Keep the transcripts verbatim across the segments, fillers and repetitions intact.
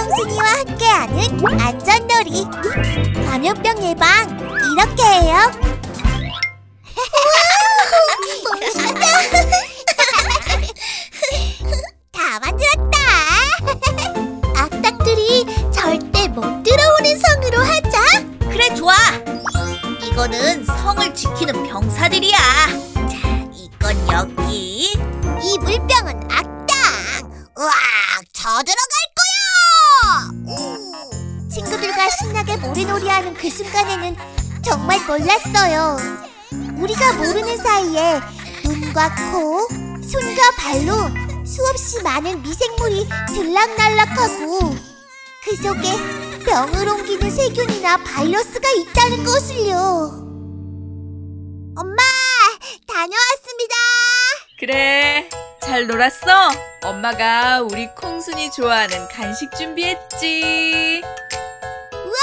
콩순이와 함께하는 안전놀이. 감염병 예방 이렇게 해요. 멋있다. 다 만들었다. 악당들이 절대 못 들어오는 성으로 하자. 그래, 좋아. 이거는 성을 지키는 병사들이야. 자, 이건 여기. 이 물병은 악당. 으악, 저 들어갈 거야. 친구들과 신나게 모래놀이하는 그 순간에는 정말 몰랐어요. 우리가 모르는 사이에 눈과 코, 손과 발로 수없이 많은 미생물이 들락날락하고 그 속에 병을 옮기는 세균이나 바이러스가 있다는 것을요. 엄마, 다녀왔습니다. 그래, 잘 놀았어? 엄마가 우리 콩순이 좋아하는 간식 준비했지. 우와,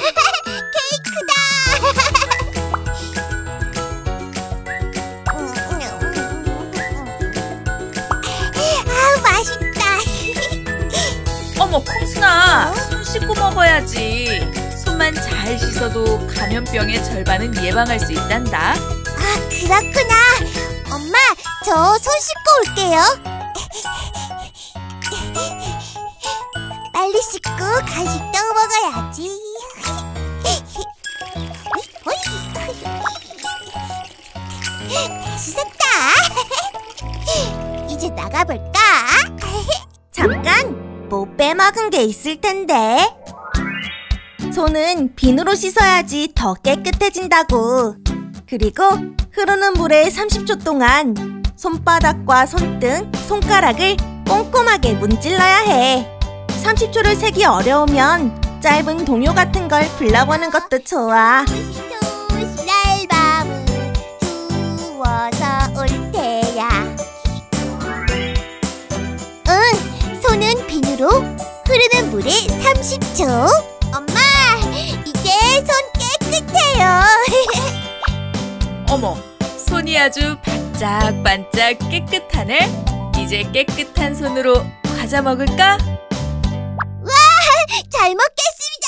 케이크다. 아, 맛있다. 어머, 콩순아, 손 씻고 먹어야지. 손만 잘 씻어도 감염병의 절반은 예방할 수 있단다. 아, 그렇구나. 엄마, 저 손 씻고 올게요. 빨리 씻고 간식도 먹어야지. 다 씻었다. 이제 나가볼까? 잠깐! 뭐 빼먹은 게 있을 텐데. 손은 비누로 씻어야지 더 깨끗해진다고. 그리고 흐르는 물에 삼십 초 동안 손바닥과 손등, 손가락을 꼼꼼하게 문질러야 해. 삼십 초를 세기 어려우면 짧은 동요 같은 걸 불러보는 것도 좋아. 날 밤은 추워서 올 테야. 응, 손은 비누로 흐르는 물에 삼십 초. 엄마, 이제 손 깨끗해요. 어머, 손이 아주 반짝반짝 깨끗하네. 이제 깨끗한 손으로 과자 먹을까? 와, 잘 먹겠습니다.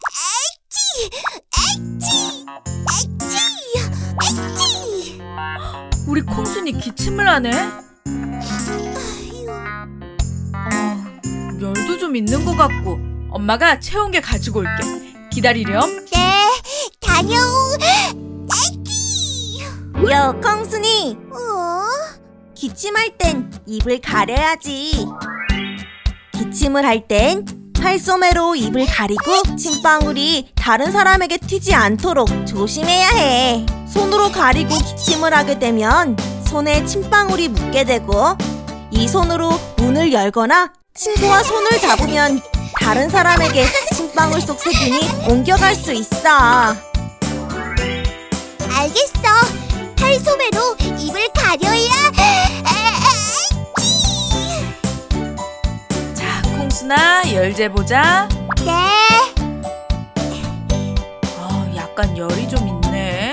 에이치, 에이치, 에이치, 에이치. 우리 콩순이 기침을 하네. 어, 열도 좀 있는 것 같고. 엄마가 체온계 가지고 올게. 기다리렴. 네, 다녀오. 요, 콩순이! 어? 기침할 땐 입을 가려야지. 기침을 할 땐 팔소매로 입을 가리고 침방울이 다른 사람에게 튀지 않도록 조심해야 해. 손으로 가리고 기침을 하게 되면 손에 침방울이 묻게 되고, 이 손으로 문을 열거나 친구와 손을 잡으면 다른 사람에게 침방울 속 세균이 옮겨갈 수 있어. 알겠어. 팔소매로 입을 가려야. 자, 콩순아, 열 재보자. 네. 아, 약간 열이 좀 있네.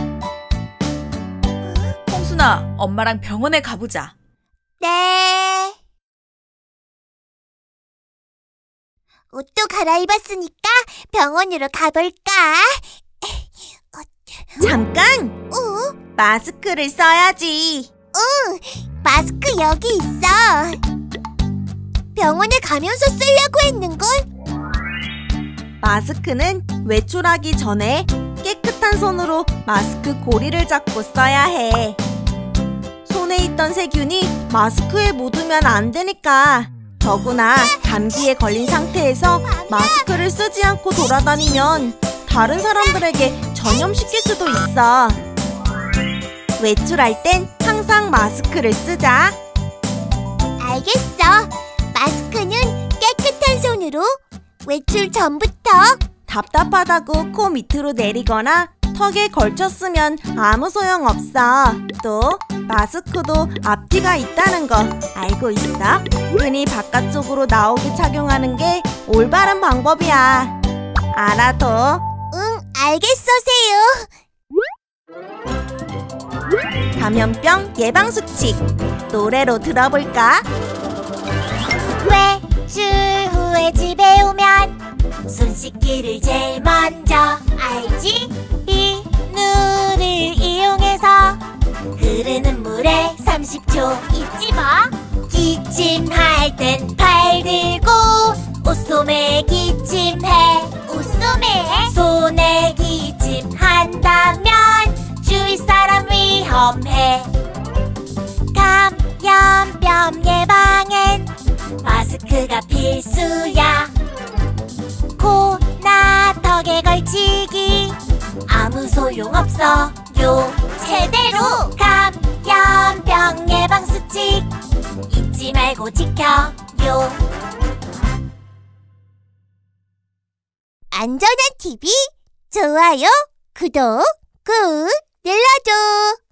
콩순아, 엄마랑 병원에 가보자. 네. 옷도 갈아입었으니까 병원으로 가볼까? 잠깐! 어? 마스크를 써야지. 응, 마스크 여기 있어. 병원에 가면서 쓰려고 했는걸? 마스크는 외출하기 전에 깨끗한 손으로 마스크 고리를 잡고 써야 해. 손에 있던 세균이 마스크에 묻으면 안 되니까. 더구나 감기에 걸린 상태에서 마스크를 쓰지 않고 돌아다니면 다른 사람들에게 전염시킬 수도 있어. 외출할 땐 항상 마스크를 쓰자. 알겠어. 마스크는 깨끗한 손으로 외출 전부터. 답답하다고 코 밑으로 내리거나 턱에 걸쳤으면 아무 소용없어. 또 마스크도 앞뒤가 있다는 거 알고 있어? 끈이 바깥쪽으로 나오게 착용하는 게 올바른 방법이야. 알아둬. 응, 알겠어, 세요. 감염병 예방수칙 노래로 들어볼까? 외출 후에 집에 오면 손 씻기를 제일 먼저 알지? 비누를 이용해서 흐르는 물에 삼십 초 잊지 마. 기침할 땐 팔 들고 옷소매 기침해. 옷소매? 손에 기침한다면 주위 사람 위험해. 감염병 예방엔 마스크가 필수야. 코나 턱에 걸치기 아무 소용없어요. 제대로 감염병 예방 수칙 잊지 말고 지켜요. 안전한 티비 좋아요, 구독 꾹 눌러줘.